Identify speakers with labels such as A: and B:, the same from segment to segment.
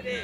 A: ดิ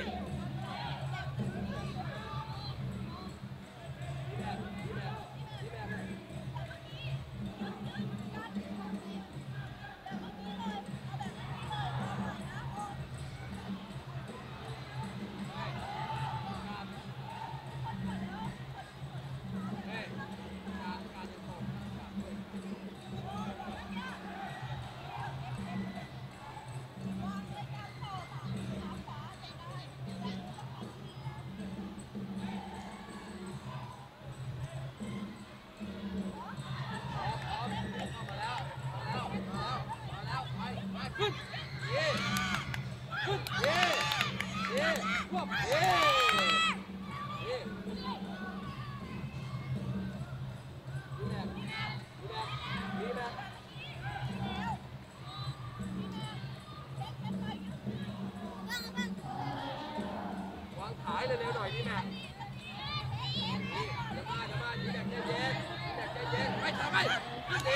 A: ขายเร็วๆหน่อยนี่แม่นี่จะมาดีแบบเย็นๆแบบเย็นๆไปทำไมนี่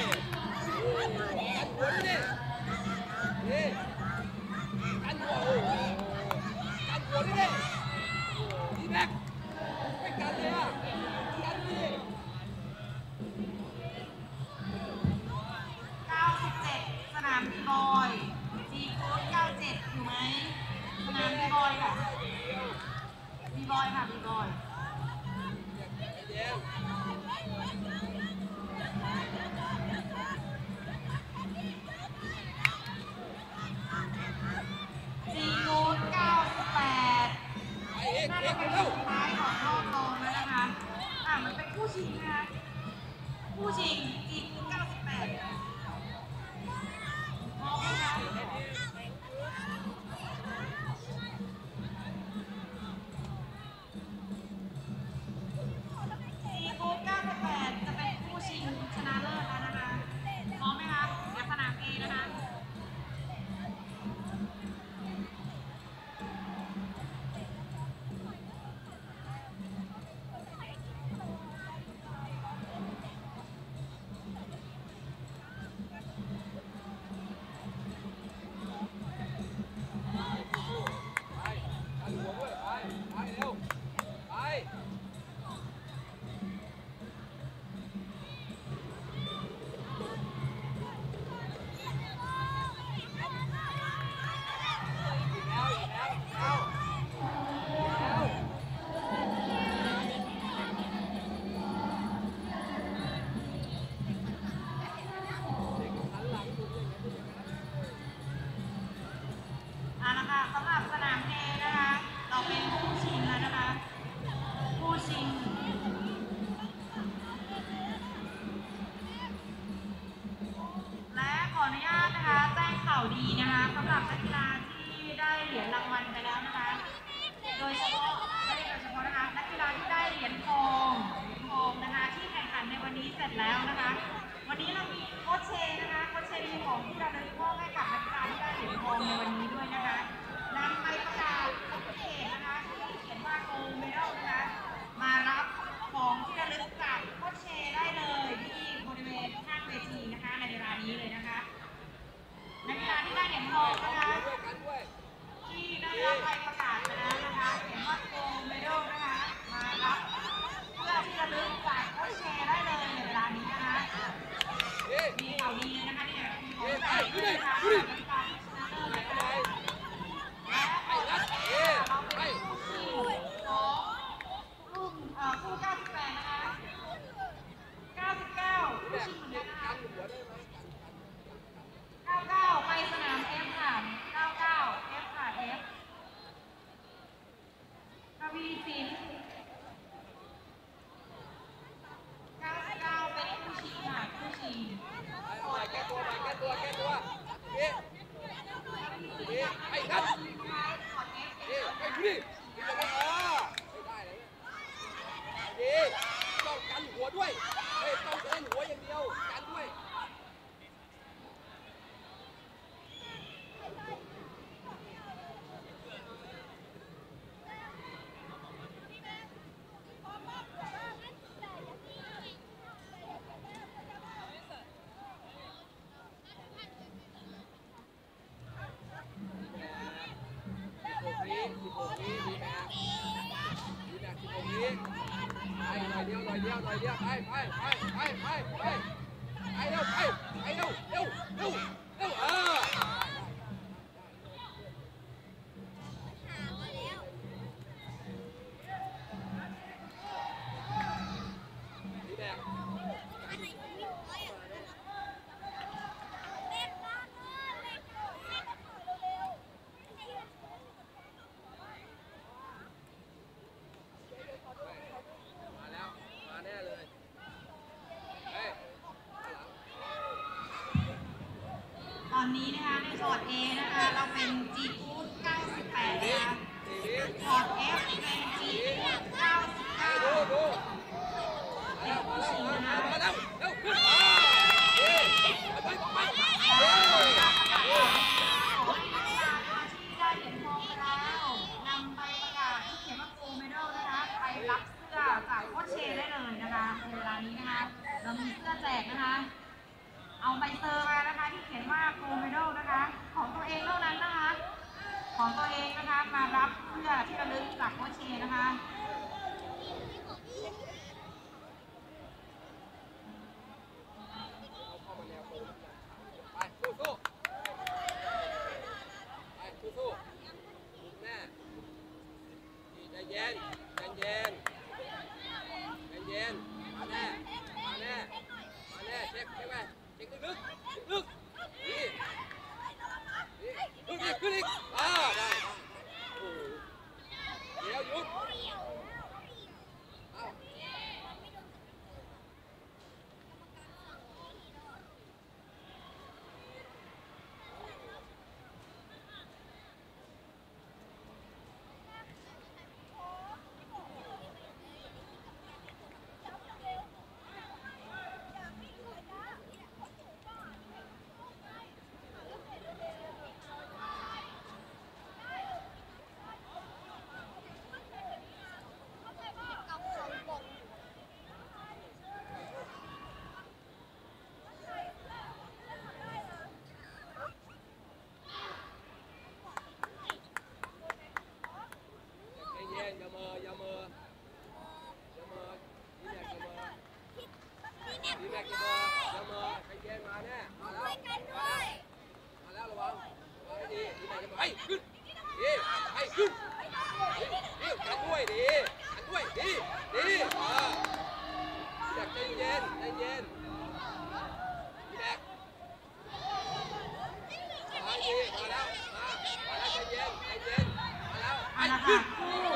A: กันหัวนี่นี่กันหัวโอ้กันหัวนี่ดีแม็กไม่กันเลยอ่ะกันดิ
B: 97สนามบอยจีโค้ด97อยู่ไหมสนามบีบอยค่ะบีบอยค่ะบีบอยจีโค้ด98น่าจะเป็นสุดท้ายของรอบรองแล้วนะคะมันเป็นคู่ชิงนะคะคู่ชิงจีโค้ด98มองไหมคะจะเป็นคู่ชิงชนะเลิศแล้วนะคะพร้อมไหมคะเดี๋ยวสนาม A นะคะนะคะสำหรับสนาม A นะคะเราเป็นคู่ชิงแล้วนะคะคู่ชิงและขออนุญาตนะคะแจ้งข่าวดีนะคะสำหรับนักกีฬาที่ได้เหรียญรางวัลไปแล้วนะคะโดยเฉพาะไม่ได้โดยเฉพาะนะคะนักกีฬาที่ได้เหรียญทองนะคะที่แข่งขันในวันนี้เสร็จแล้วนะคะวันนี้เรามีโค้ชเชนะคะโค้ชเชมีของที่เราได้มอบให้กับนักกีฬาที่ได้เหรียญทองในวันนี้ด้วยนะคะนำใบประกาศประเภทนะคะที่เขียนว่าโกลด์เมดัลนะคะมารับของที่ระลึกจากโค้ชเชได้เลยที่บริเวณข้างเวทีนะคะในเวลานี้เลยนะคะนักกีฬาที่ได้เหรียญทองนะคะที่ได้รับใบประกาศไปแล้วนะคะเขียนว่าโกลด์เมดัลนะคะมารับเพื่อที่ระลึกจากโค้ชเชได้เลยในเวลานี้นะคะมีข่าวดีเลยนะคะที่มีของแจกด้วยนะคะนักกีฬาที่ชนะเลิศนะคะและ
A: เนี่ยไปเร็วเร็วนี่แหละมาแล้วมาแน่เลย
B: ตอนนี้นะคะในโซน A นะคะเราเป็น G Food 98นะคะพอร์ต F เป็น G Food 99
A: ดู
B: เป็นผู้ชิงนะคะ
A: มาแล้วเร็วขึ้นไป
B: ขอให้นักกีฬานะคะที่ได้เหรียญทองไปแล้วนำใบประกาศที่เขียนว่า Gold Medal นะคะไปรับเสื้อจากโค้ชเชได้เลยนะคะในเวลานี้นะคะเรามีเสื้อแจกนะคะเอาใบเซอร์มานะคะที่เขียนว่า Gold Medal นะคะของตัวเองเท่านั้นนะคะของตัวเองนะคะมารับเสื้อที่ระลึกจากโค้ชเชนะคะ
A: ไปสู้แม่ใจเย็นมาแน่เช็คไปเช็คลึกนี่ขึ้นอีกได้เดี๋ยวหยุดอย่าเมอดีแม็กอย่าเมอใจเย็นมาแน่มาแล้วระวังดีแม็กไปขึ้นกันด้วยดีอยากใจเย็นดีแม็กมาแล้วใจเย็นมาแล้วไปขึ้น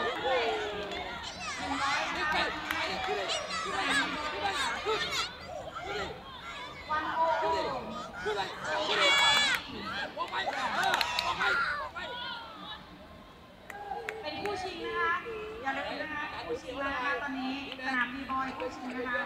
B: วันโอเป็นคู่ชิงนะคะอย่าลืมนะคะคู่ชิงแล้วนะคะตอนนี้สนามบีบอยคู่ชิงนะคะ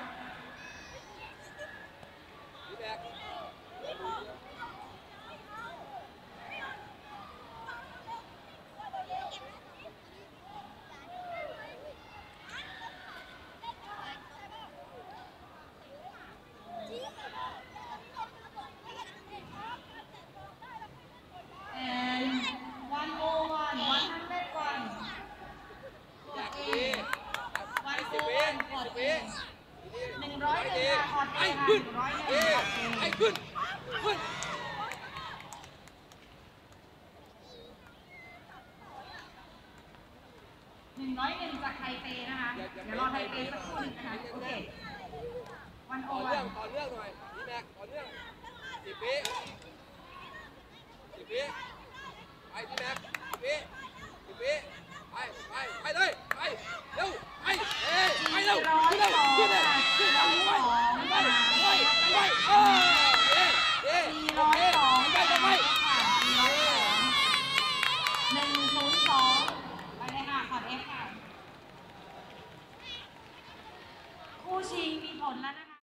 B: and 101 101 101จากไทเปนะคะ เดี๋ยวรอไทเปสักครู่หนึ่งนะคะโอเควันโอวัน
A: ต่อเนื่องหน่อยนี่แม็กต่อเนื่อง10 วิไปนี่แม็ก10 วิไปเลยไปเร็วไปเร็วขึ้นเลย
B: คู่ชิงมีผลแล้วนะคะ